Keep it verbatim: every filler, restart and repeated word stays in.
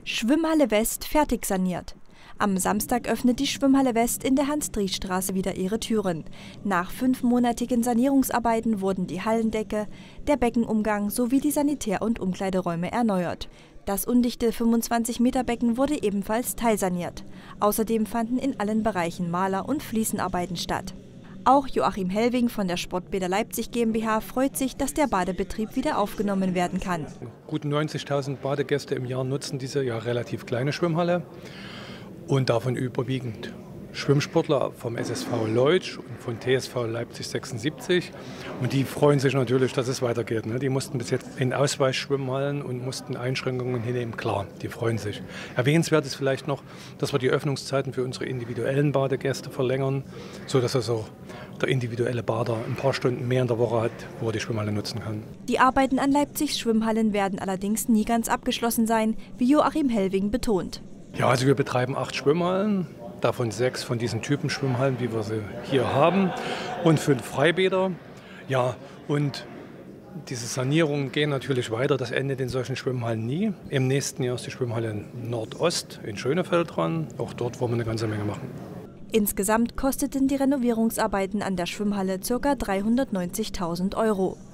Schwimmhalle West fertig saniert. Am Samstag öffnet die Schwimmhalle West in der Hans-Driesch-Straße wieder ihre Türen. Nach fünfmonatigen Sanierungsarbeiten wurden die Hallendecke, der Beckenumgang sowie die Sanitär- und Umkleideräume erneuert. Das undichte fünfundzwanzig Meter Becken wurde ebenfalls teilsaniert. Außerdem fanden in allen Bereichen Maler- und Fliesenarbeiten statt. Auch Joachim Hellwing von der Sportbäder Leipzig GmbH freut sich, dass der Badebetrieb wieder aufgenommen werden kann. Gut neunzigtausend Badegäste im Jahr nutzen diese ja relativ kleine Schwimmhalle und davon überwiegend Schwimmsportler vom S S V Leutsch und von T S V Leipzig sechsundsiebzig. Und die freuen sich natürlich, dass es weitergeht. Die mussten bis jetzt in Ausweichschwimmhallen und mussten Einschränkungen hinnehmen. Klar, die freuen sich. Erwähnenswert ist vielleicht noch, dass wir die Öffnungszeiten für unsere individuellen Badegäste verlängern, sodass also der individuelle Bader ein paar Stunden mehr in der Woche hat, wo er die Schwimmhalle nutzen kann. Die Arbeiten an Leipzigs Schwimmhallen werden allerdings nie ganz abgeschlossen sein, wie Joachim Hellwing betont. Ja, also wir betreiben acht Schwimmhallen. Davon sechs von diesen Typen Schwimmhallen, wie wir sie hier haben, und fünf Freibäder. Ja, und diese Sanierungen gehen natürlich weiter. Das endet in solchen Schwimmhallen nie. Im nächsten Jahr ist die Schwimmhalle Nordost in Schönefeld dran. Auch dort wollen wir eine ganze Menge machen. Insgesamt kosteten die Renovierungsarbeiten an der Schwimmhalle ca. dreihundertneunzigtausend Euro.